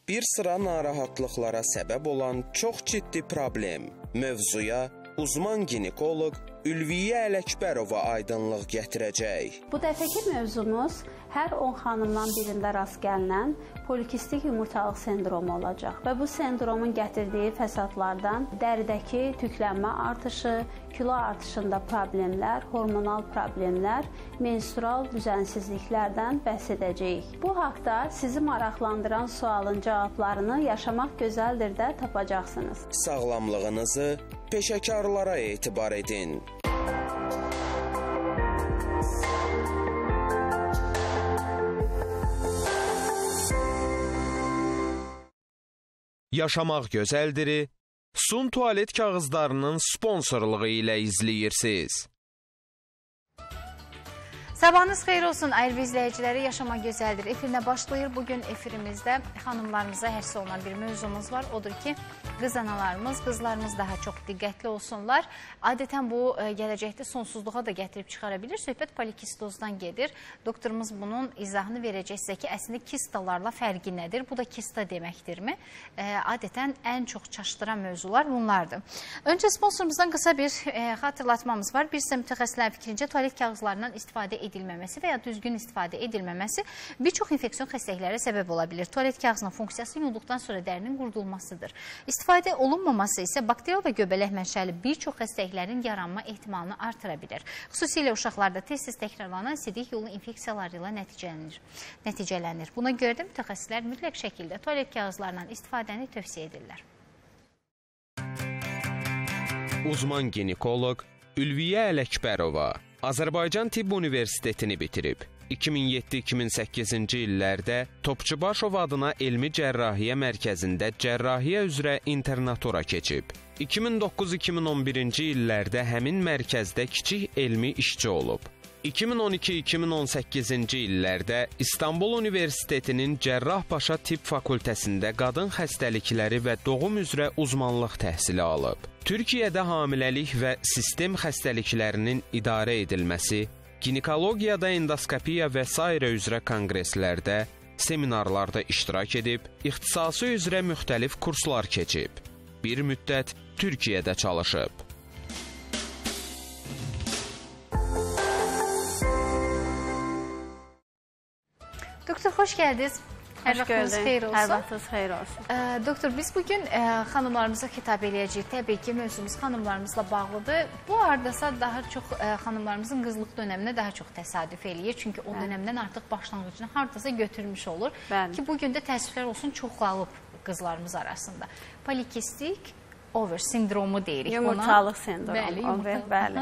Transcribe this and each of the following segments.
bir sıra narahatlıqlara səbəb olan çox ciddi problem. Mövzuya uzman ginekoloq Ülviyə Ələkbərova aydınlıq gətirəcək. Bu dəfəki mövzumuz hər 10 xanımdan birində rast gəlinən polikistik yumurtalıq sendromu olacaq və bu sendromun gətirdiyi fəsadlardan dəridəki tüklənmə artışı, kilo artışında problemlər, hormonal problemlər, menstrual düzənsizliklərdən bəhs edəcəyik. Bu haqda sizi maraqlandıran sualın cavablarını Yaşamaq Gözəldir-də tapacaqsınız. Sağlamlığınızı peşəkarlara etibar edin. Yaşamaq Gözəldir-i Sun tualet kağızlarının sponsorluğu ilə izləyirsiniz. Sabahınız xeyir olsun ayrı izləyiciləri, Yaşamaq Gözəldir efirinə başlayır. Bugün efirimizdə xanımlarımıza həsr olunan bir mövzumuz var. Odur ki, qız analarımız, qızlarımız daha çox diqqətli olsunlar. Adətən bu gələcəkdə sonsuzluğa da gətirib çıxara bilir. Söhbət polikistozdan gedir. Doktorumuz bunun izahını verəcək sizə ki, əslində kistalarla fərqi nədir? Bu da kista deməkdirmi? Adətən ən çox çaşdıran mövzular bunlardır. Öncə sponsorumuzdan qısa bir xatırlatmamız var. Bir sıra mütəxəssislərin fikrincə tualet kağızlarından istifadə edilməməsi və ya düzgün istifadə edilməməsi bir çox infeksiyon xəstəliklərə səbəb ola bilir. Tualet kağızının funksiyası yuyulduqdan sonra dərinin qurudulmasıdır. İstifadə olunmaması isə bakterial və göbələk mənşəli bir çox xəstəliklərin yaranma ehtimalını artıra bilir. Xüsusilə uşaqlarda tez-tez təkrarlanan sidik yolu infeksiyaları ilə nəticələnir. Buna görə də mütəxəssislər mütləq şəkildə tualet kağızlarından istifadəni tövsiyə edirlər. Uzman ginekoloq Ülviyə Ələkbərova Azərbaycan Tibb Universitetini bitirib. 2007-2008-ci illərdə Topçubaşov adına Elmi Cərrahiyyə Mərkəzində cərrahiyyə üzrə internatura keçib. 2009-2011-ci illərdə həmin mərkəzdə kiçik elmi işçi olub. 2012-2018-ci illərdə İstanbul Universitetinin Cərrahpaşa Tibb Fakültəsində qadın xəstəlikləri və doğum üzrə uzmanlıq təhsili alıb. Türkiyədə hamiləlik və sistem xəstəliklərinin idarə edilməsi, ginekologiyada endoskopiya və s. üzrə konqreslərdə, seminarlarda iştirak edib, ixtisası üzrə müxtəlif kurslar keçib. Bir müddət Türkiyədə çalışıb. Doktor, xoş gəldiniz. Hər vaxtınız xeyir olsun. Hər vaxtınız xeyir olsun. Doktor, biz bugün xanımlarımıza xitab eləyəcəyik. Təbii ki, mövzumuz xanımlarımızla bağlıdır. Bu ardasa daha çox xanımlarımızın qızlıq dönəminə daha çox təsadüf eləyir. Çünki o dönəmdən artıq başlanğıcını hardasa götürmüş olur. Ki, bugün də təəssüflər olsun çoxalıb qızlarımız arasında. Polikistik over sindromu deyirik. Yumurtalıq sendromu. Bəli.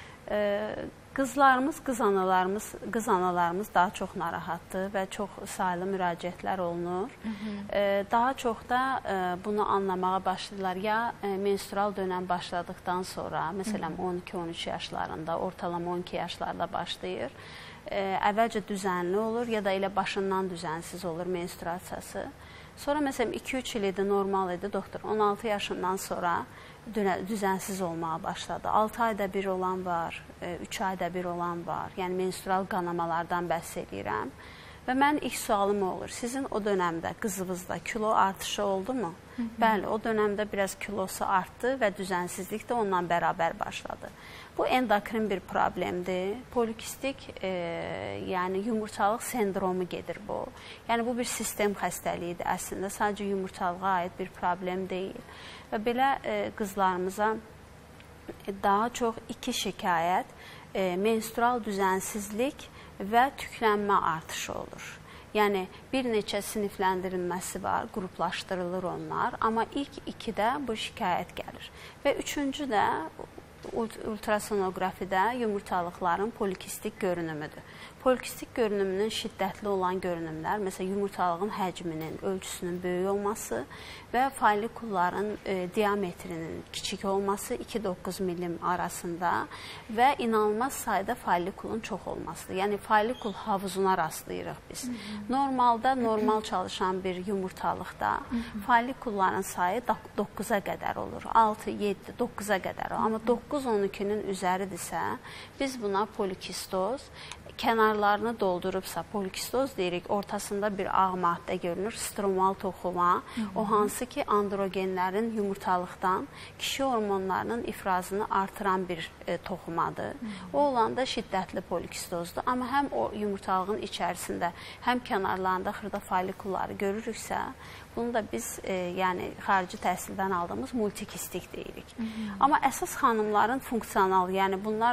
Qızlarımız, qız analarımız daha çox narahatdır və çox saylı müraciətlər olunur. Daha çox da bunu anlamağa başlayırlar. Ya menstrual dönəm başladıqdan sonra, məsələn 12-13 yaşlarında, ortalama 12 yaşlarda başlayır. Əvvəlcə düzənli olur ya da elə başından düzənsiz olur menstruasiyası. Sonra məsələn 2-3 il idi, normal idi, doktor 16 yaşından sonra düzənsiz olmağa başladı. 6 ayda bir olan var, 3 ayda bir olan var. Yəni menstrual qanamalardan bəhs edirəm. Və mənim ilk sualım olur. Sizin o dönəmdə qızınızda kilo artışı oldu mu? Bəli, o dönəmdə biraz kilosu artdı və düzənsizlik də ondan bərabər başladı. Bu endokrin bir problemdir. Polikistik, yəni yumurtalıq sendromu gedir bu. Yəni bu bir sistem xəstəliyidir əslində. Sadəcə yumurtalığa aid bir problem deyil. Və belə qızlarımıza daha çox iki şikayət, menstrual düzənsizlik və tüklənmə artışı olur. Yəni bir neçə sinifləndirilməsi var, qruplaşdırılır onlar, amma ilk ikidə bu şikayət gəlir. Və üçüncü də ultrasonografidə yumurtalıqların polikistik görünümüdür. Polikistik görünümünün şiddətli olan görünümlər, məsələn, yumurtalığın həcminin, ölçüsünün böyük olması və follikulların diametrinin kiçik olması 2-9 milim arasında və inanılmaz sayda follikulun çox olması. Yəni, follikul havuzuna rastlayırıq biz. Normalda, normal çalışan bir yumurtalıqda follikulların sayı 9-a qədər olur. 6, 7, 9-a qədər olur. Amma 9-12-nin üzəridirsə, biz buna polikistoz, kənarlarını doldurubsa, polikistoz deyirik, ortasında bir ağ maddə görünür, stromal toxuma, o hansı ki androgenlərin yumurtalıqdan kişi hormonlarının ifrazını artıran bir toxumadır. O olanda şiddətli polikistozdur. Amma həm o yumurtalığın içərisində, həm kənarlarında xırda follikulları görürüksə, bunu da biz yəni xarici təhsildən aldığımız multikistik deyirik. Amma əsas xanımların funksional, yəni bunlar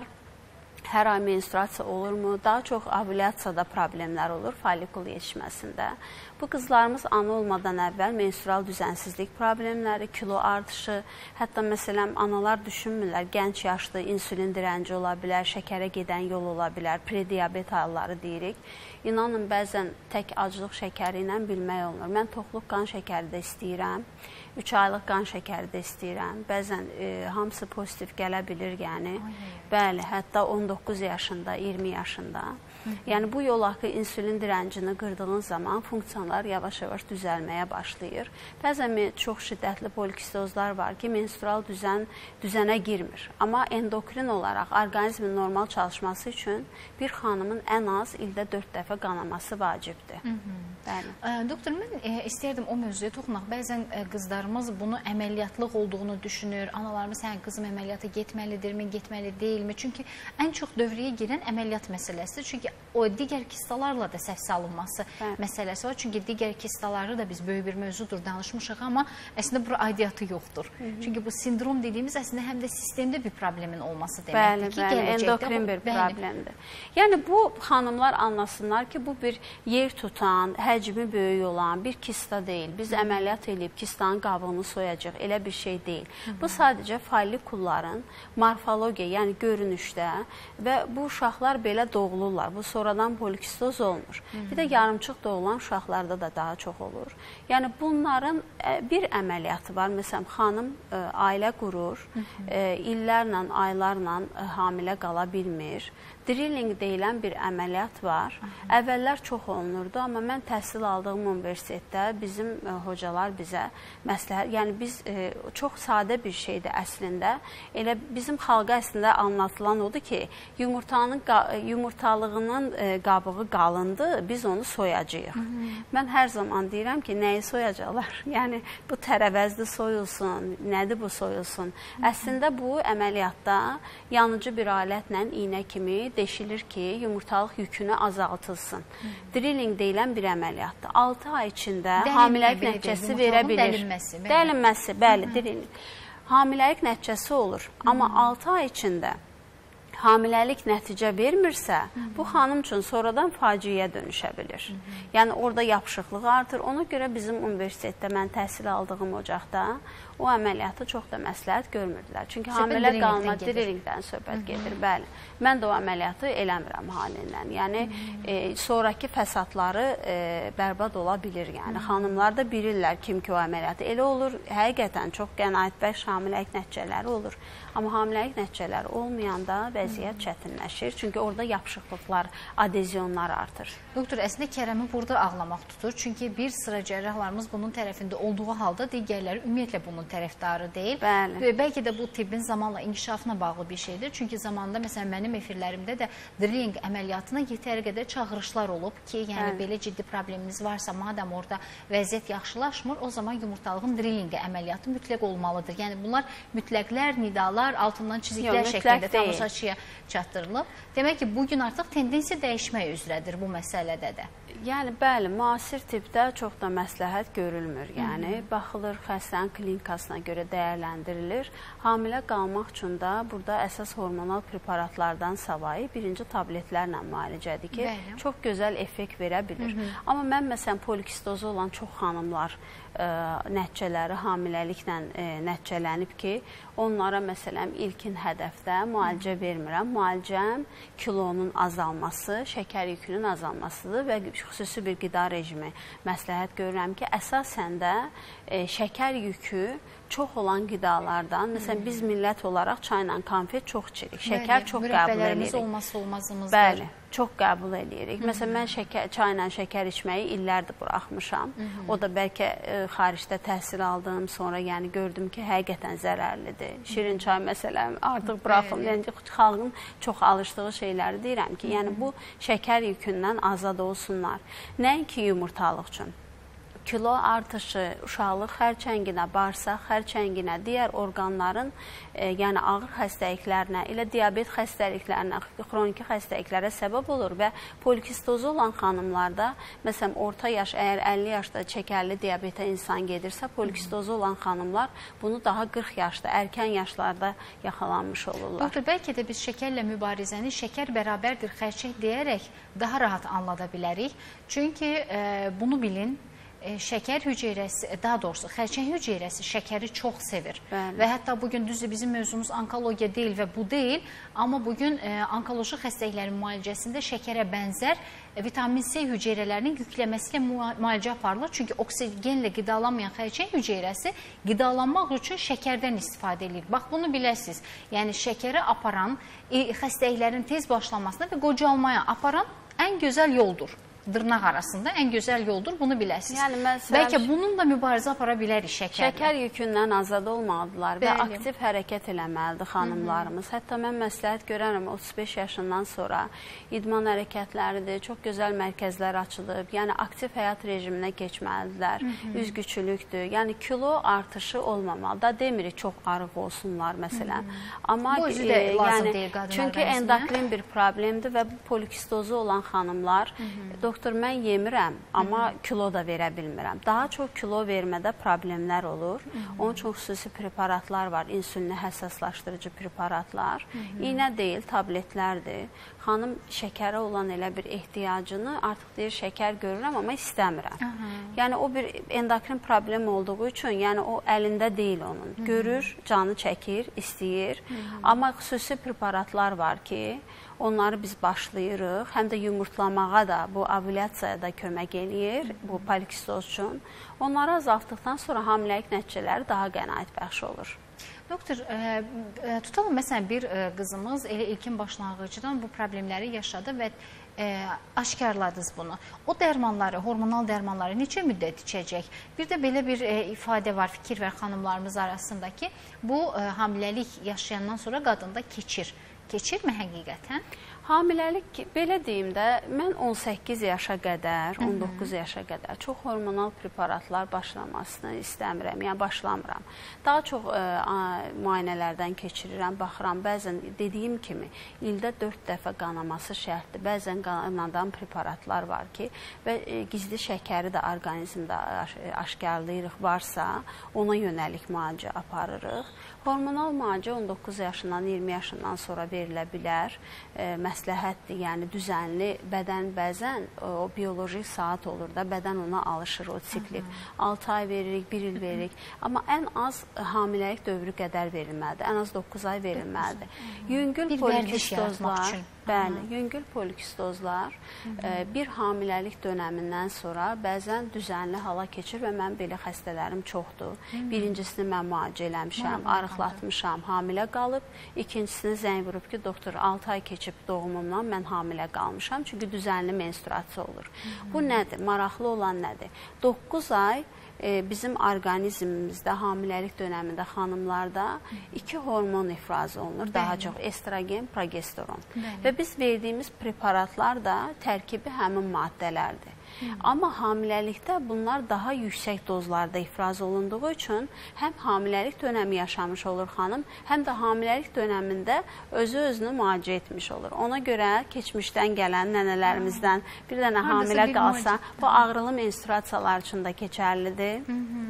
hər ay menstruasiya olurmu? Daha çox ovülyasiyada problemlər olur, follikul yetişməsində. Bu qızlarımız ana olmadan əvvəl menstrual düzənsizlik problemləri, kilo artışı, hətta məsələn analar düşünmürlər, gənc yaşlı insulin dirənci ola bilər, şəkərə gedən yol ola bilər, prediabet halları deyirik. İnanın, bəzən tək aclıq şəkəri ilə bilmək olmur. Mən toxluq qan şəkəri də istəyirəm, 3 aylıq qan şəkəri də istəyirəm. Bəzən hamısı pozitiv gələ bilir, yəni. Bəli, hətta 19 yaşında, 20 yaşında. Yəni bu yol axı insulin dirəncini qırdığın zaman funksiyalar yavaş-yavaş düzəlməyə başlayır. Bəzən çox şiddətli polikistozlar var ki, menstrual düzənə girmir. Amma endokrin olaraq orqanizmin normal çalışması üçün bir xanımın ən az ildə 4 dəfə qanaması vacibdir. Doktor, mən istəyərdim o mövzuya toxunaq. Bəzən qızlarımız bunu əməlliyatlıq olduğunu düşünür. Analarımız, hə, qızım əməliyyata getməlidirmi, getməli deyilmi? Çünki ən çox dövrəyə girən əməliyyat məsələsidir. Çünki o digər kistalarla da səhv salınması məsələsi var. Çünki digər kistaları da biz böyük bir mövzudur danışmışıq, amma əslində bura aidiyyatı yoxdur. Çünki bu sindrom dediyimiz əslində həm də sistemdə bir problemin olması deməkdir ki, gələcəkdə endokrin bir problemdir. Yəni bu xanımlar anlasınlar ki, bu bir yer tutan, həcmi böyük olan bir kista deyil. Biz əməliyyat edib kistanın qabığını soyacaq, elə bir şey deyil. Bu sadəcə follikulların morfologiya, yəni görünüşdə və bu uşaqlar belə doğulurlar. Bu sonradan polikistoz olmur. Bir də yarımçıq doğulan uşaqlarda da daha çox olur. Yəni bunların bir əməliyyatı var. Məsələn, xanım ailə qurur, illərlə, aylarla hamilə qala bilmir. Drilling deyilən bir əməliyyat var. Əvvəllər çox olunurdu, amma mən təhsil aldığım universitetdə bizim hocalar bizə məsləhət, yəni biz çox sadə bir şeydir əslində. Elə bizim xalqa əslində anlatılan odur ki, yumurtalığının qabığı qalındır, biz onu soyacağıq. Mən hər zaman deyirəm ki, nəyi soyacaqlar? Yəni bu tərəvəzli soyulsun, nədir bu soyulsun? Əslində bu əməliyyatda yanıcı bir alətlə iynə kimi deşilir ki, yumurtalıq yükünü azaltılsın. Drilling deyilən bir əməliyyatdır. 6 ay içində hamiləlik nəticəsi verə bilir. Dəlinməsi, bəli, drilling. Hamiləlik nəticəsi olur. Amma 6 ay içində hamiləlik nəticə vermirsə, bu xanım üçün sonradan faciəyə dönüşə bilir. Yəni orada yapışıqlıq artır. Ona görə bizim universitetdə mən təhsil aldığım ocaqda o əməliyyatı çox da məsləhət görmürdülər. Çünki hamilə qalma drillingdən söhbət gedir. Bəli. Mən də o əməliyyatı eləmirəm halindən. Yəni sonraki fəsadları bərbad ola bilir. Yəni xanımlar da bilirlər kim ki o əməliyyatı. Elə olur, həqiqətən çox qənaətbəxş hamiləlik nəticələri olur. Amma hamiləlik nəticələri olmayanda vəziyyət çətinləşir. Çünki orada yapışıqlıqlar, adezyonlar artır. Doktor, əslində Kərəmi burada ağlamaq tutur. Çünki bir sıra cərrahlarımız bunun tərəfində olduğu halda digərləri ümumiyyətlə bunun tərəfdarı deyil. Bəli. Bəlkə də bu tibbin zamanla inkişafına bağlı bir şeydir. Çünki zamanında məsələn mənim efirlərimdə də drilling əməliyyatına yetəri qədər çağırışlar olub ki, yəni belə ciddi probleminiz varsa, madəm orada vəziyyət yaxşılaşmır, o zaman yumurtalığın drillingi əməliyyatı mütləq olmalıdır. Yəni bunlar mütləqlər, nidalar, altından çiziklər şəklində tamaşaçıya çatdırılıb. Demək ki, bugün artıq tendensiya dəyişmək üzrədir bu məsələdə də. Yəni, bəli, müasir tibbdə çox da məsləhət görülmür. Yəni, baxılır xəstənin klinikasına görə dəyərləndirilir. Hamilə qalmaq üçün də burada əsas hormonal preparatlardan savayı birinci tabletlərlə müalicədir ki, çox gözəl effekt verə bilir. Amma mən, məsələn, polikistozu olan çox xanımlar nəticələri hamiləliklə nəticələnib ki, onlara məsələn ilkin hədəfdə müalicə vermirəm. Müalicəm kilonun azalması, şəkər yükünün azalmasıdır və xüsusi bir qida rejimi məsləhət görürəm ki, əsasən də şəkər yükü çox olan qidalardan, məsələn, biz millət olaraq çayla konfet çox içirik, şəkər çox qəbul edirik. Olmazsa olmazımızdır. Bəli, çox qəbul edirik. Məsələn, mən çayla şəkər içməyi illərdir buraxmışam. O da bəlkə xaricdə təhsil aldım, sonra yəni gördüm ki, həqiqətən zərərlidir. Şirin çay məsələn artıq buraxım. Yəni xalqın çox alışdığı şeyləri deyirəm ki, yəni bu şəkər yükündən azad olsunlar. Nəinki yumurtalıq üçün. Kilo artışı, uşaqlıq xərçənginə, bağırsaq xərçənginə, digər orqanların yəni ağır xəstəliklərinə, elə diabet xəstəliklərinə, xroniki xəstəliklərə səbəb olur və polikistozu olan xanımlarda, məsələn, orta yaş, əgər 50 yaşda şəkərli diabetə insan gedirsə, polikistozu olan xanımlar bunu daha 40 yaşda, erkən yaşlarda yaxalanmış olurlar. Doktor, bəlkə də biz şəkərlə mübarizəni şəkər bərabərdir xərçək deyərək daha rahat anlada bilərik. Çünki bunu bilin, şəkər hüceyrəsi, daha doğrusu xərçəng hüceyrəsi şəkəri çox sevir. Bəli. Və hətta bugün düzdür bizim mövzumuz onkologiya deyil və bu deyil, amma bugün onkoloji xəstəliklərin müalicəsində şəkərə bənzər vitamin C hüceyrələrinin yükləməsi ilə müalicə aparılır. Çünki oksigenlə qidalanmayan xərçəng hüceyrəsi qidalanmaq üçün şəkərdən istifadə edir. Bax, bunu biləsiniz. Yəni şəkəri aparan, xəstəliklərin tez başlamasına və qocalmaya aparan ən gözəl yoldur. Dırnaq arasında ən gözəl yoldur, bunu biləsiniz. Yəni, bəlkə bununla mübarizə apara bilərik şəkərlə. Şəkər yükündən azad olmalıdırlar və aktiv hərəkət eləməlidir xanımlarımız. Hətta mən məsləhət görərəm 35 yaşından sonra idman hərəkətləridir, çox gözəl mərkəzlər açılıb, yəni aktiv həyat rejiminə keçməlidirlər, üzgüçülükdür, yəni kilo artışı olmamalı. Da demirik çox arıq olsunlar məsələn. Amma bu özü də lazım deyil qadınlar. Çünki endokrin bir problemdir və polikistozu olan xanımlar doktor, mən yemirəm, amma kilo da verə bilmirəm. Daha çox kilo vermədə problemlər olur. Onun üçün xüsusi preparatlar var, insulinə həssaslaşdırıcı preparatlar. İynə deyil, tabletlərdir. Xanım şəkərə olan elə bir ehtiyacını artıq deyir, şəkər görürəm, amma istəmirəm. Yəni, o bir endokrin problem olduğu üçün, yəni o əlində deyil onun. Görür, canı çəkir, istəyir. Amma xüsusi preparatlar var ki, onları biz başlayırıq, həm də yumurtlamağa da, bu ovülyasiyaya da kömək eləyir, bu polikistoz üçün. Onları azaltdıqdan sonra hamiləlik nəticələri daha qənaətbəxş olur. Doktor, tutalım, məsələn, bir qızımız elə ilkin başlanğıcdan bu problemləri yaşadı və aşkarladınız bunu. O dərmanları, hormonal dərmanları neçə müddət içəcək? Bir də belə bir ifadə var, fikir var xanımlarımız arasında ki, bu hamiləlik yaşayandan sonra qadında keçir. Keçirmi həqiqətən? Hamiləlik, belə deyim də, mən 18 yaşa qədər, 19 yaşa qədər çox hormonal preparatlar başlamasını istəmirəm, yəni başlamıram. Daha çox müayinələrdən keçirirəm, baxıram. Bəzən dediyim kimi, ildə 4 dəfə qanaması şərtdir. Bəzən qanadan preparatlar var ki, və gizli şəkəri də orqanizmdə aşkarlayırıq, varsa ona yönəlik müalicə aparırıq. Hormonal müalicə 19 yaşından, 20 yaşından sonra verilə bilər. Məsləhətdir, yəni düzənli bədən bəzən o bioloji saat olur da, bədən ona alışır, o siklik. 6 ay veririk, 1 il veririk. Amma ən az hamiləlik dövrü qədər verilməlidir, ən az 9 ay verilməlidir. Yüngül polikistozlar, bəli, yüngül polikistozlar bir hamiləlik dönəmindən sonra bəzən düzənli hala keçir və mən belə xəstələrim çoxdur. Birincisini mən müalicə eləmişəm, arıqlatmışam, hamilə qalıb. İkincisini zəng vurub ki, doktor 6 ay keçib doğumumdan mən hamilə qalmışam. Çünki düzənli menstruasiya olur. Bu nədir? Maraqlı olan nədir? 9 ay bizim orqanizmimizdə hamiləlik dönəmində xanımlarda 2 hormon ifraz olunur. Daha çox estrogen, progesteron. Və biz verdiyimiz preparatlar da tərkibi həmin maddələrdir. Amma hamiləlikdə bunlar daha yüksək dozlarda ifraz olunduğu üçün həm hamiləlik dönəmi yaşamış olur xanım, həm də hamiləlik dönəmində özü-özünü müalicə etmiş olur. Ona görə keçmişdən gələn nənələrimizdən bir dənə hamilə qalsa, bu ağrılı menstruasiyalar üçün də keçərlidir.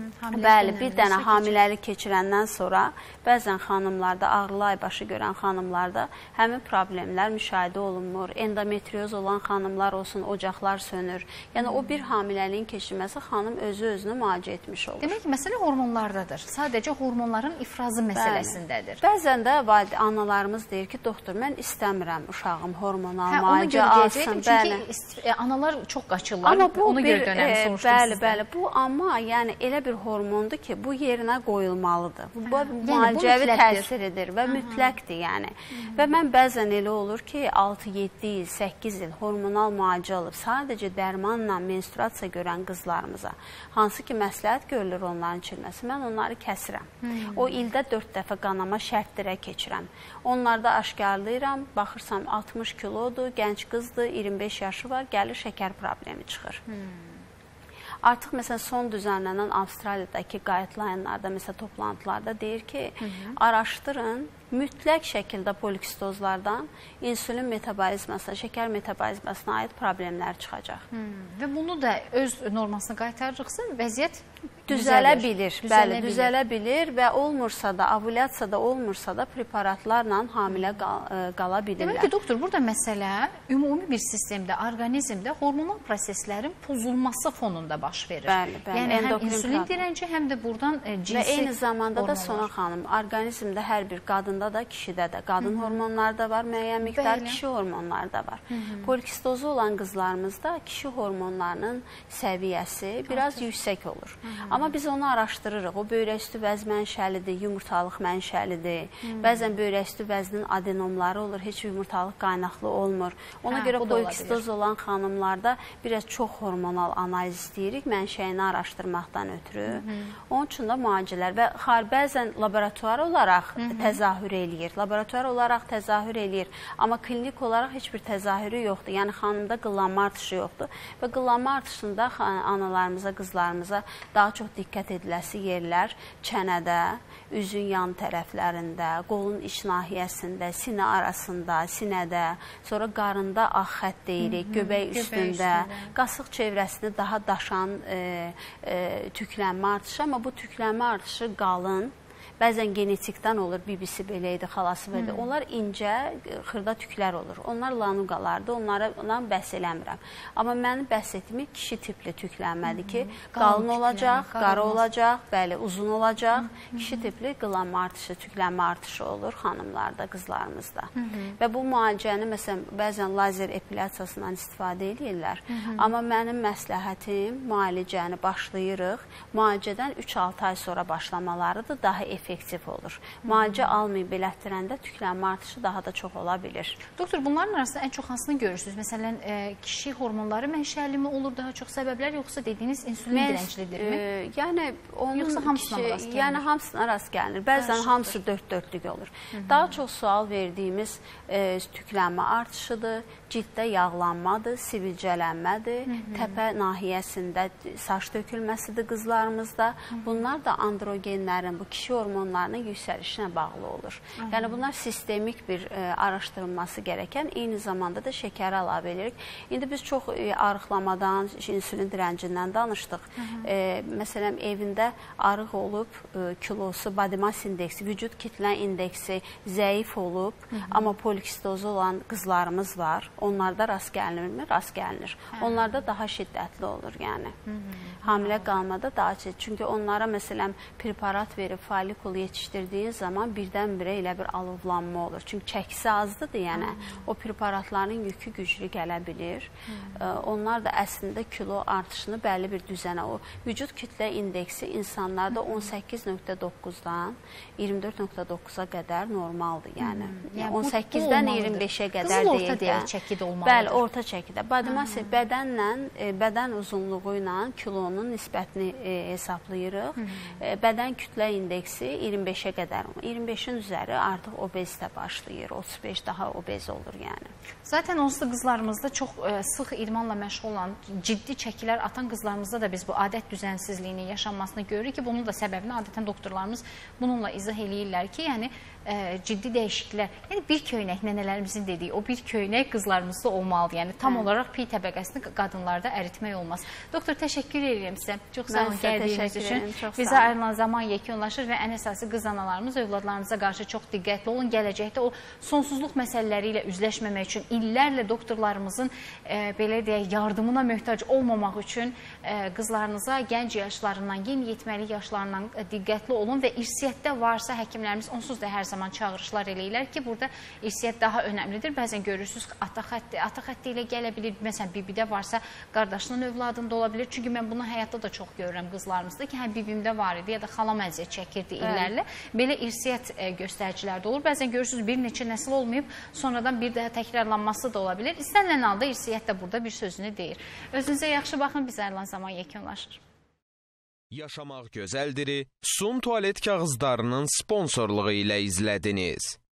Bəli, bir dənə hamiləlik keçirəndən sonra bəzən xanımlarda, ağrılı aybaşı görən xanımlarda həmin problemlər müşahidə olunmur. Endometrioz olan xanımlar olsun, ocaqlar sönür. Yəni, o bir hamiləliyin keçirməsi xanım özü-özünü müalicə etmiş olur. Demək ki, məsələ hormonlardadır. Sadəcə hormonların ifrazı məsələsindədir. Bəzən də analarımız deyir ki, doktor, mən istəmirəm uşağım hormonal müalicə alsın. Çünki analar çox qaçırlar, ona görə dönəmi soruşdum sizdən. Bəli, bu amma yəni elə bir hormondur ki, bu yerinə qoyulmalıdır. Bu müalicəvi təsiridir və mütləqdir yəni. Və mən bəzən elə olur ki, 6-7 il, 8 il hormonal müalicə alıb, sadəcə dərmanla menstruasiya görən qızlarımıza, hansı ki məsləhət görülür onların içilməsi, mən onları kəsirəm. O ildə 4 dəfə qanama şərtlərə keçirəm. Onlarda aşkarlayıram, baxırsam 60 kilodur, gənc qızdır, 25 yaşı var, gəlir şəkər problemi çıxır. Artıq məsələn son düzənlənən Avstraliyadakı guideline-larda, məsələn toplantılarda deyir ki, araşdırın, mütləq şəkildə polikistozlardan insülin metabolizmasına, şəkər metabolizmasına aid problemlər çıxacaq. Və bunu da öz normasına qaytarırıqsa, vəziyyət düzələ bilir. Bəli, düzələ bilir və olmursa da, ovulyasiyada olmursa da preparatlarla hamilə qala bilirlər. Demək ki, doktor, burada məsələ ümumi bir sistemdə, orqanizmdə hormonal proseslərin pozulması fonunda baş verir. Bəli, bəli. Yəni həm insülin dirənci, həm də buradan cinsi və eyni zamanda da Sona xanım, orqanizmdə hər bir qadında da, kişidə də, qadın hormonları da var, müəyyən miqdar kişi hormonları da var. Polikistozu olan qızlarımızda kişi hormonlarının səviyyəsi biraz yüksək olur. Amma biz onu araşdırırıq. O böyrək üstü vəz mənşəlidir, yumurtalıq mənşəlidir. Bəzən böyrək üstü vəznin adenomları olur, heç yumurtalıq qaynaqlı olmur. Ona görə polikistoz olan xanımlarda biraz çox hormonal analiz istəyirik, mənşəyini araşdırmaqdan ötürü. Onun üçün də müalicələr və bəzən laboratuvar olaraq təzahür eləyir. Laboratuvar olaraq təzahür eləyir. Amma klinik olaraq heç bir təzahürü yoxdur. Yəni xanımda qıllanma artışı yoxdur. Və qıllanma artışında analarımıza, qızlarımıza daha çox diqqət ediləsi yerlər çənədə, üzün yan tərəflərində, qolun iç nahiyəsində, sinə arasında, sinədə, sonra qarında ağ xətt deyirik, göbək üstündə, qasıq çevrəsini daha daşan tüklənmə artışı, amma bu tüklənmə artışı qalın. Bəzən genetikdən olur, bibisi belə idi, xalası belə idi. Onlar incə, xırda tüklər olur. Onlar lanuqalardır, onlardan bəhs eləmirəm. Amma mənim bəhs etdiyim kişi tipli tüklənmədir ki, qalın olacaq, qara olacaq, bəli, uzun olacaq. Kişi tipli qıllanma artışı, tüklənmə artışı olur xanımlarda, qızlarımızda. Və bu müalicəni, məsələn, bəzən lazer epilyasiyasından istifadə edirlər. Amma mənim məsləhətim müalicəni başlayırıq. Müalicədən 3-6 ay sonra başlamalarıdır, daha effektiv olur. Müalicə almayıb belətdirəndə tüklənmə artışı daha da çox ola bilir. Doktor, bunların arasında ən çox hansını görürsünüz? Məsələn, kişi hormonları mənşəli mi olur daha çox səbəblər, yoxsa dediyiniz insülin dirənclidirmi? Yəni, yoxsa hamısına rast gəlinir? Yəni, hamısına rast gəlinir. Bəzən hamısı 4-4lük olur. Daha çox sual verdiyimiz tüklənmə artışıdır, cilddə yağlanmadır, sivilcələnmədir, təpə nahiyəsində saç tökülməsidir qızlarımızda. Bunlar da androgenlərin, bu kişi hormonlarının yüksəlişinə bağlı olur. Yəni, bunlar sistemik bir araşdırılması gərəkən, eyni zamanda da şəkər əlavə edirik. İndi biz çox arıqlamadan, insülin dirəncindən danışdıq. Məsələn, evində arıq olub, kilosu, body mass indeksi, vücud kütlə indeksi zəif olub, amma polikistozu olan qızlarımız var. Onlarda rast gəlinirmi? Rast gəlinir. Onlarda daha şiddətli olur, yəni. Hamilə qalmada daha şiddətli. Çünki onlara, məsələn, preparat verib folikul yetişdirdiyin zaman birdən-birə elə bir alovlanma olur. Çünki çəkisi azdır, yəni o preparatların yükü güclü gələ bilir. Onlar da əslində kilo artışını bəlli bir düzənə, o vücud kütlə indeksi insanlarda 18.9-dan 24.9-a qədər normaldır, yəni. 18-dən 25-ə qədər deyil. Qızıl orta deyək çəkidə olmalıdır. Bəli, orta çəkidə. Body mass bədən uzunluğu ilə kilonun nisbətini hesablayırıq. Bədən kütlə indeksi 25-ə qədər. 25-in üzəri artıq obezitə başlayır. 35 daha obez olur, yəni. Zaten onsuz da qızlarımızda çox sıx idmanla məşğul olan, ciddi çəkilər atan qızlarımızda da biz bu adət düzənsizliyinin yaşanmasını görürük ki, bunun da səbəbini adətən doktorlarımız bununla izah eləyirlər ki, yəni ciddi dəyişikliklər, yəni bir köynək, nənələrimizin dediyi, o bir köynək qızlarımızda olmalıdır. Yəni tam olaraq pi təbəqəsini qadınlarda əritmək olmaz. Doktor, təşəkkür edirəm sizə. Çox sağ olun gəldiyiniz üçün. Bizə ayrılan zaman yekunlaşır və ən əsası qız analarımız övladlarımıza qarşı çox diqqətli olun. Gələcəkdə o sonsuzluq məsələləri ilə üzləşməmək üçün illərlə doktorlarımızın belə deyək, yardımına möhtac olmamaq üçün qızlarınıza gənc yaşlarından, yeniyetməlik yaşlarından diqqətli olun və irsiyyətdə varsa həkimlərimiz onsuz da hər zaman zaman çağırışlar eləyirlər ki, burada irsiyyət daha önəmlidir. Bəzən görürsünüz, ata xətti ilə gələ bilir. Məsələn, bibidə varsa, qardaşının övladında ola bilir. Çünki mən bunu həyatda da çox görürəm qızlarımızda ki, hə, bibimdə var idi ya da xalam əziyyət çəkirdi illərlə. Belə irsiyyət göstəriciləri də olur. Bəzən görürsünüz, bir neçə nəsil olmayıb, sonradan bir daha təkrarlanması da ola bilir. İstənilən halda irsiyyət də burada bir sözünü deyir. Özünüzə yaxşı baxın, biz ayrılan zaman yekunlaşır. Yaşamaq gözəldiri Sun tualet kağızlarının sponsorluğu ilə izlədiniz.